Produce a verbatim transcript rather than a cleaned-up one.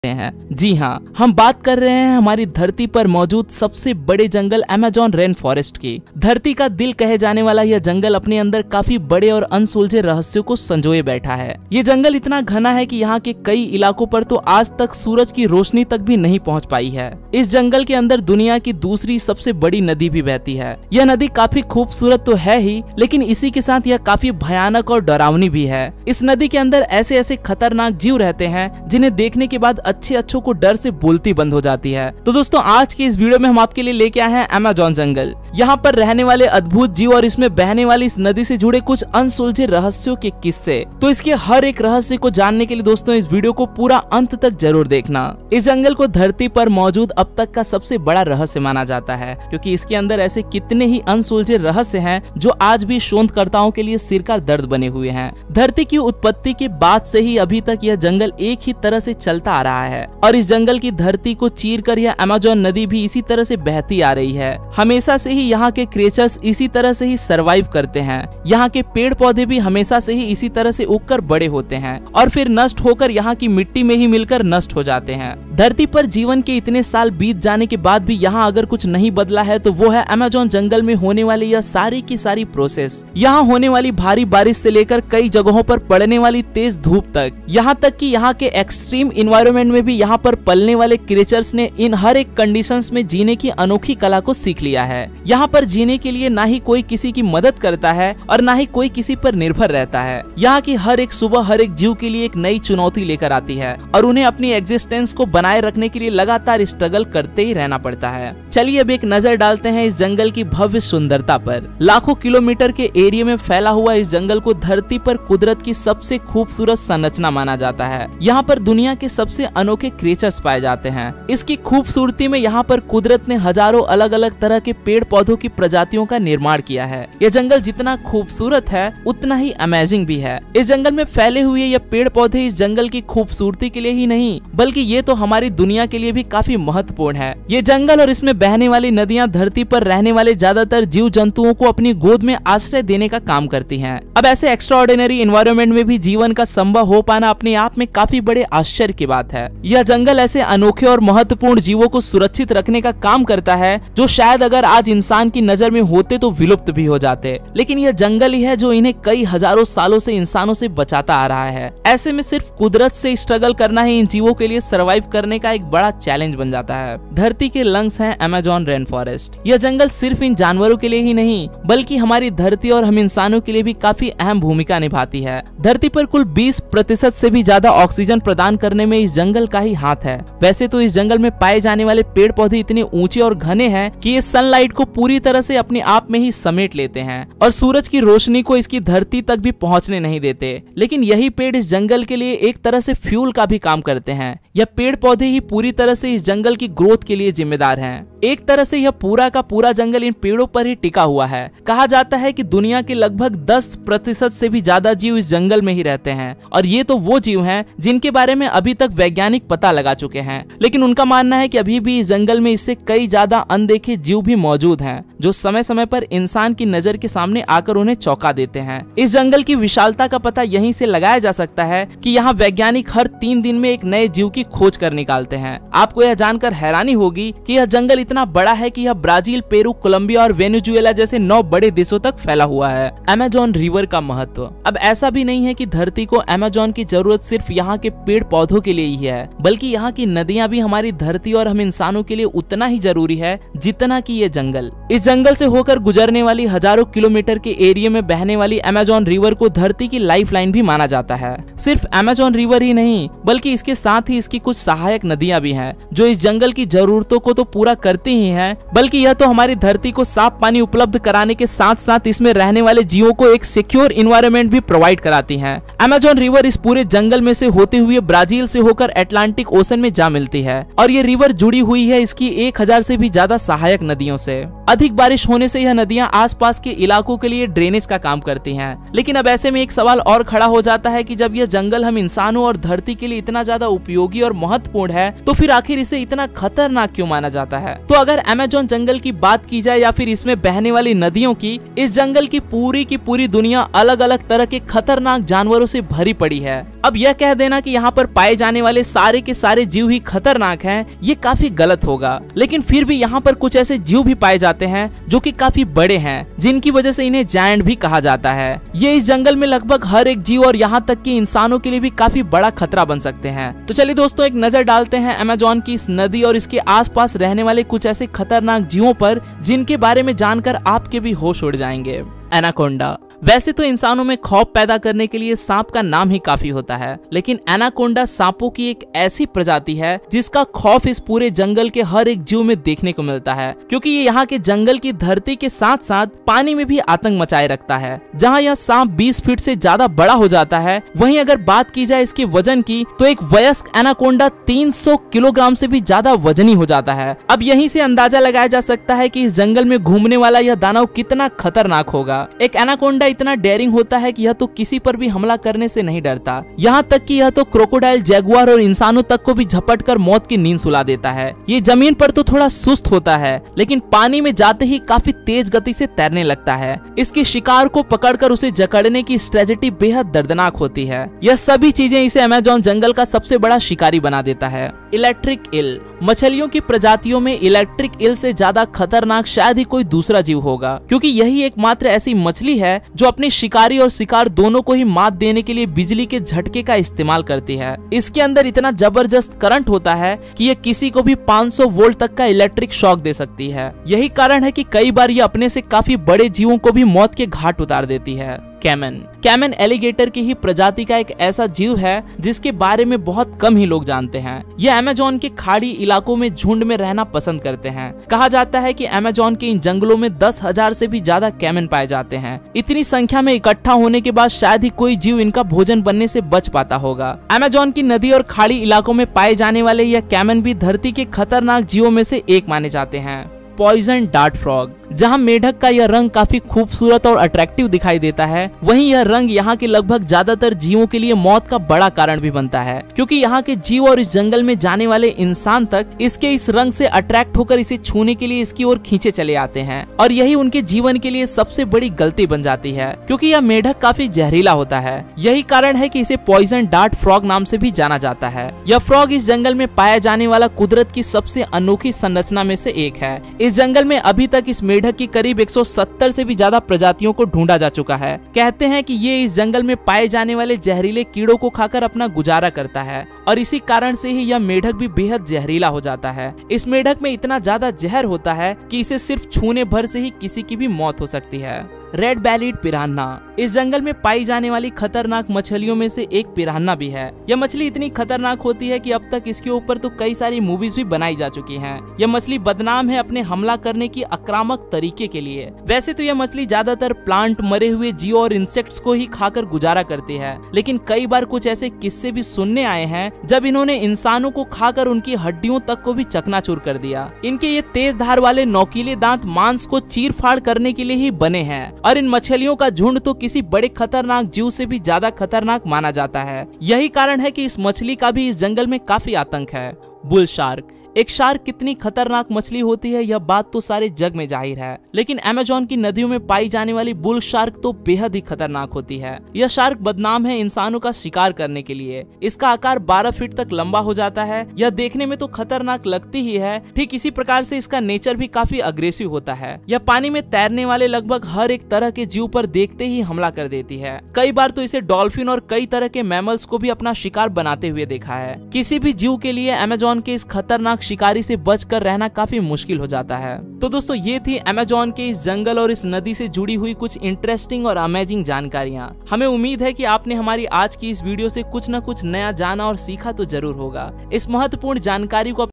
हैं। जी हाँ, हम बात कर रहे हैं हमारी धरती पर मौजूद सबसे बड़े जंगल अमेज़न रेन फॉरेस्ट की। धरती का दिल कहे जाने वाला यह जंगल अपने अंदर काफी बड़े और अनसुलझे रहस्यों को संजोए बैठा है। ये जंगल इतना घना है कि यहाँ के कई इलाकों पर तो आज तक सूरज की रोशनी तक भी नहीं पहुँच पाई है। इस जंगल के अंदर दुनिया की दूसरी सबसे बड़ी नदी भी बहती है। यह नदी काफी खूबसूरत तो है ही, लेकिन इसी के साथ यह काफी भयानक और डरावनी भी है। इस नदी के अंदर ऐसे ऐसे खतरनाक जीव रहते हैं जिन्हें देखने के बाद अच्छे अच्छों को डर से बोलती बंद हो जाती है। तो दोस्तों, आज की इस वीडियो में हम आपके लिए लेके आए हैं अमेज़न जंगल। यहाँ पर रहने वाले अद्भुत जीव और इसमें बहने वाली इस नदी से जुड़े कुछ अनसुलझे रहस्यों के किस्से। तो इसके हर एक रहस्य को जानने के लिए दोस्तों इस वीडियो को पूरा अंत तक जरूर देखना। इस जंगल को धरती पर मौजूद अब तक का सबसे बड़ा रहस्य माना जाता है, क्योंकि इसके अंदर ऐसे कितने ही अनसुलझे रहस्य हैं जो आज भी शोधकर्ताओं के लिए सिर का दर्द बने हुए हैं। धरती की उत्पत्ति के बाद से ही अभी तक यह जंगल एक ही तरह से चलता आ रहा है और इस जंगल की धरती को चीरकर यह अमेज़न नदी भी इसी तरह से बहती आ रही है। हमेशा से ही यहाँ के क्रिएचर्स इसी तरह से ही सरवाइव करते हैं। यहाँ के पेड़ पौधे भी हमेशा से ही इसी तरह से उगकर बड़े होते हैं और फिर नष्ट होकर यहाँ की मिट्टी में ही मिलकर नष्ट हो जाते हैं। धरती पर जीवन के इतने साल बीत जाने के बाद भी यहाँ अगर कुछ नहीं बदला है तो वो है अमेज़न जंगल में होने वाली यह सारी की सारी प्रोसेस। यहाँ होने वाली भारी बारिश से लेकर कई जगहों पर पड़ने वाली तेज धूप तक, यहाँ तक कि यहाँ के एक्सट्रीम इन्वायरमेंट में भी यहाँ पर पलने वाले क्रिएचर्स ने इन हर एक कंडीशंस में जीने की अनोखी कला को सीख लिया है। यहाँ पर जीने के लिए ना ही कोई किसी की मदद करता है और ना ही कोई किसी पर निर्भर रहता है। यहाँ की हर एक सुबह हर एक जीव के लिए एक नई चुनौती लेकर आती है और उन्हें अपनी एग्जिस्टेंस को बनाए रखने के लिए लगातार स्ट्रगल करते ही रहना पड़ता है। चलिए अब एक नजर डालते हैं इस जंगल की भव्य सुंदरता पर। लाखों किलोमीटर के एरिया में फैला हुआ इस जंगल को धरती पर कुदरत की सबसे खूबसूरत संरचना माना जाता है। यहाँ पर दुनिया के सबसे अनोखे क्रिएचर्स पाए जाते हैं। इसकी खूबसूरती में यहाँ पर कुदरत ने हजारों अलग अलग तरह के पेड़ पौधों की प्रजातियों का निर्माण किया है। यह जंगल जितना खूबसूरत है उतना ही अमेजिंग भी है। इस जंगल में फैले हुए ये पेड़ पौधे इस जंगल की खूबसूरती के लिए ही नहीं बल्कि ये तो हमारी दुनिया के लिए भी काफी महत्वपूर्ण है। ये जंगल और इसमें बहने वाली नदियां धरती पर रहने वाले ज्यादातर जीव जंतुओं को अपनी गोद में आश्रय देने का काम करती हैं। अब ऐसे एक्स्ट्राऑर्डिनरी एनवायरनमेंट में भी जीवन का संभव हो पाना अपने आप में काफी बड़े आश्चर्य की बात है। यह जंगल ऐसे अनोखे और महत्वपूर्ण जीवों को सुरक्षित रखने का काम करता है जो शायद अगर आज इंसान की नजर में होते तो विलुप्त भी हो जाते, लेकिन यह जंगल ही है जो इन्हें कई हजारों सालों से इंसानों से बचाता आ रहा है। ऐसे में सिर्फ कुदरत से स्ट्रगल करना ही इन जीवों के लिए सरवाइव करने का एक बड़ा चैलेंज बन जाता है। धरती के लंग्स हैं अमेज़न रेन फॉरेस्ट। यह जंगल सिर्फ इन जानवरों के लिए ही नहीं बल्कि हमारी धरती और हम इंसानों के लिए भी काफी अहम भूमिका निभाती है। धरती पर कुल बीस प्रतिशत से भी ज्यादा ऑक्सीजन प्रदान करने में इस जंगल का ही हाथ है। वैसे तो इस जंगल में पाए जाने वाले पेड़ पौधे इतने ऊंचे और घने हैं कि ये सनलाइट को पूरी तरह से अपने आप में ही समेट लेते हैं और सूरज की रोशनी को इसकी धरती तक भी पहुंचने नहीं देते। लेकिन यही पेड़ इस जंगल के लिए एक तरह से फ्यूल का भी काम करते हैं। यह पेड़ पौधे ही पूरी तरह से इस जंगल की ग्रोथ के लिए जिम्मेदार हैं। एक तरह से यह पूरा का पूरा जंगल इन पेड़ों पर ही टिका हुआ है। कहा जाता है कि दुनिया के लगभग दस प्रतिशत से भी ज्यादा जीव इस जंगल में ही रहते हैं और ये तो वो जीव हैं जिनके बारे में अभी तक वैज्ञानिक पता लगा चुके हैं, लेकिन उनका मानना है कि अभी भी इस जंगल में इससे कई ज्यादा अनदेखे जीव भी मौजूद हैं जो समय समय पर इंसान की नजर के सामने आकर उन्हें चौंका देते हैं। इस जंगल की विशालता का पता यहीं से लगाया जा सकता है कि यहाँ वैज्ञानिक हर तीन दिन में एक नए जीव की खोज कर निकालते हैं। आपको यह जानकर हैरानी होगी कि यह जंगल इतना बड़ा है कि यह ब्राजील, पेरू, कोलंबिया और वेनेजुएला जैसे नौ बड़े देशों तक फैला हुआ है। अमेज़न रिवर का महत्व। अब ऐसा भी नहीं है कि धरती को अमेज़न की जरूरत सिर्फ यहाँ के पेड़ पौधों के लिए ही है, बल्कि यहाँ की नदियां भी हमारी धरती और हम इंसानों के लिए उतना ही जरूरी है जितना कि ये जंगल। इस जंगल से होकर गुजरने वाली हजारों किलोमीटर के एरिया में बहने वाली अमेज़न रिवर को धरती की लाइफलाइन भी माना जाता है। सिर्फ अमेज़न रिवर ही नहीं बल्कि इसके साथ ही इसकी कुछ सहायक नदियां भी हैं जो इस जंगल की जरूरतों को तो पूरा करती ही हैं, बल्कि यह तो हमारी धरती को साफ पानी उपलब्ध कराने के साथ साथ इसमें रहने वाले जीवों को एक सिक्योर इन्वायरमेंट भी प्रोवाइड कराती हैं। अमेज़न रिवर इस पूरे जंगल में से होते हुए ब्राजील से होकर अटलांटिक ओशन में जा मिलती है और ये रिवर जुड़ी हुई है इसकी एक हजार से भी ज्यादा सहायक नदियों से। अधिक बारिश होने से यह नदियां आसपास के इलाकों के लिए ड्रेनेज का काम करती हैं। लेकिन अब ऐसे में एक सवाल और खड़ा हो जाता है कि जब यह जंगल हम इंसानों और धरती के लिए इतना ज्यादा उपयोगी और महत्वपूर्ण है तो फिर आखिर इसे इतना खतरनाक क्यों माना जाता है। तो अगर अमेज़न जंगल की बात की जाए या फिर इसमें बहने वाली नदियों की, इस जंगल की पूरी की पूरी दुनिया अलग अलग तरह के खतरनाक जानवरों से भरी पड़ी है। अब यह कह देना कि यहाँ पर पाए जाने वाले सारे के सारे जीव ही खतरनाक हैं, ये काफी गलत होगा। लेकिन फिर भी यहाँ पर कुछ ऐसे जीव भी पाए जाते हैं जो कि काफी बड़े हैं, जिनकी वजह से इन्हें जायंट भी कहा जाता है। ये इस जंगल में लगभग हर एक जीव और यहाँ तक कि इंसानों के लिए भी काफी बड़ा खतरा बन सकते हैं। तो चलिए दोस्तों, एक नजर डालते हैं अमेज़न की इस नदी और इसके आसपास रहने वाले कुछ ऐसे खतरनाक जीवों पर जिनके बारे में जानकर आपके भी होश उड़ जाएंगे। एनाकोंडा। वैसे तो इंसानों में खौफ पैदा करने के लिए सांप का नाम ही काफी होता है, लेकिन एनाकोंडा सांपों की एक ऐसी प्रजाति है जिसका खौफ इस पूरे जंगल के हर एक जीव में देखने को मिलता है, क्योंकि ये यहाँ के जंगल की धरती के साथ साथ पानी में भी आतंक मचाए रखता है। जहाँ यह सांप बीस फीट से ज्यादा बड़ा हो जाता है, वहीं अगर बात की जाए इसके वजन की तो एक वयस्क एनाकोंडा तीन सौ किलोग्राम से भी ज्यादा वजनी हो जाता है। अब यहीं से अंदाजा लगाया जा सकता है कि इस जंगल में घूमने वाला यह दानव कितना खतरनाक होगा। एक एनाकोंडा इतना डेयरिंग होता है कि यह तो किसी पर भी हमला करने से नहीं डरता, यहाँ तक कि यह तो क्रोकोडाइल, जैगुआर और इंसानों तक को भी झपट कर मौत की नींद सुला देता है। ये जमीन पर तो थोड़ा सुस्त होता है, लेकिन पानी में जाते ही काफी तेज गति से तैरने लगता है। इसके शिकार को पकड़कर उसे जकड़ने की स्ट्रेटजी बेहद दर्दनाक होती है। यह सभी चीजें इसे अमेज़न जंगल का सबसे बड़ा शिकारी बना देता है। Electric eel. मछलियों की प्रजातियों में इलेक्ट्रिक ईल से ज्यादा खतरनाक शायद ही कोई दूसरा जीव होगा, क्योंकि यही एकमात्र ऐसी मछली है जो अपने शिकारी और शिकार दोनों को ही मात देने के लिए बिजली के झटके का इस्तेमाल करती है। इसके अंदर इतना जबरदस्त करंट होता है कि यह किसी को भी पाँच सौ वोल्ट तक का इलेक्ट्रिक शॉक दे सकती है। यही कारण है कि कई बार ये अपने से काफी बड़े जीवों को भी मौत के घाट उतार देती है। कैमन। कैमन एलिगेटर की ही प्रजाति का एक ऐसा जीव है जिसके बारे में बहुत कम ही लोग जानते हैं। यह अमेज़न के खाड़ी इलाकों में झुंड में रहना पसंद करते हैं। कहा जाता है कि अमेज़न के इन जंगलों में दस हजार से भी ज्यादा कैमन पाए जाते हैं। इतनी संख्या में इकट्ठा होने के बाद शायद ही कोई जीव इनका भोजन बनने से बच पाता होगा। अमेज़न की नदी और खाड़ी इलाकों में पाए जाने वाले यह कैमन भी धरती के खतरनाक जीवों में से एक माने जाते हैं। Poison dart frog. जहां मेढक का यह रंग काफी खूबसूरत और अट्रैक्टिव दिखाई देता है, वहीं यह रंग यहाँ के लगभग ज्यादातर जीवों के लिए मौत का बड़ा कारण भी बनता है, क्योंकि यहाँ के जीव और इस जंगल में जाने वाले इंसान तक इसके इस रंग से अट्रैक्ट होकर इसे छूने के लिए इसकी ओर खींचे चले आते हैं। और यही उनके जीवन के लिए सबसे बड़ी गलती बन जाती है, क्योंकि यह मेढक काफी जहरीला होता है। यही कारण है कि इसे पॉइजन डार्ट फ्रॉग नाम से भी जाना जाता है। यह फ्रॉग इस जंगल में पाया जाने वाला कुदरत की सबसे अनोखी संरचना में से एक है। इस जंगल में अभी तक इस मेढक की करीब एक सौ सत्तर से भी ज्यादा प्रजातियों को ढूंढा जा चुका है। कहते हैं कि ये इस जंगल में पाए जाने वाले जहरीले कीड़ों को खाकर अपना गुजारा करता है, और इसी कारण से ही यह मेढक भी बेहद जहरीला हो जाता है। इस मेढक में इतना ज्यादा जहर होता है कि इसे सिर्फ छूने भर से ही किसी की भी मौत हो सकती है। Red bellied piranha. इस जंगल में पाई जाने वाली खतरनाक मछलियों में से एक पिरान्हा भी है। यह मछली इतनी खतरनाक होती है कि अब तक इसके ऊपर तो कई सारी मूवीज भी बनाई जा चुकी हैं। यह मछली बदनाम है अपने हमला करने की आक्रामक तरीके के लिए। वैसे तो यह मछली ज्यादातर प्लांट, मरे हुए जीव और इंसेक्ट्स को ही खाकर गुजारा करती है, लेकिन कई बार कुछ ऐसे किस्से भी सुनने आए हैं जब इन्होंने इंसानों को खाकर उनकी हड्डियों तक को भी चकनाचूर कर दिया। इनके ये तेज धार वाले नोकीले दांत मांस को चीर फाड़ करने के लिए ही बने हैं, और इन मछलियों का झुंड तो किसी बड़े खतरनाक जीव से भी ज्यादा खतरनाक माना जाता है। यही कारण है कि इस मछली का भी इस जंगल में काफी आतंक है। Bull shark. एक शार्क कितनी खतरनाक मछली होती है यह बात तो सारे जग में जाहिर है, लेकिन अमेज़न की नदियों में पाई जाने वाली बुल शार्क तो बेहद ही खतरनाक होती है। यह शार्क बदनाम है इंसानों का शिकार करने के लिए। इसका आकार बारह फीट तक लंबा हो जाता है। यह देखने में तो खतरनाक लगती ही है, ठीक इसी प्रकार से इसका नेचर भी काफी अग्रेसिव होता है। यह पानी में तैरने वाले लगभग हर एक तरह के जीव पर देखते ही हमला कर देती है। कई बार तो इसे डॉल्फिन और कई तरह के मैमल्स को भी अपना शिकार बनाते हुए देखा है। किसी भी जीव के लिए अमेज़न के इस खतरनाक शिकारी से बचकर रहना काफी मुश्किल हो जाता है। तो दोस्तों, ये थी अमेज़न के इस जंगल और इस नदी से जुड़ी हुई कुछ इंटरेस्टिंग और अमेजिंग जानकारियां। हमें उम्मीद है कि आपने हमारी आज की इस वीडियो से कुछ न कुछ नया जाना और सीखा तो जरूर होगा। इस महत्वपूर्ण जानकारी को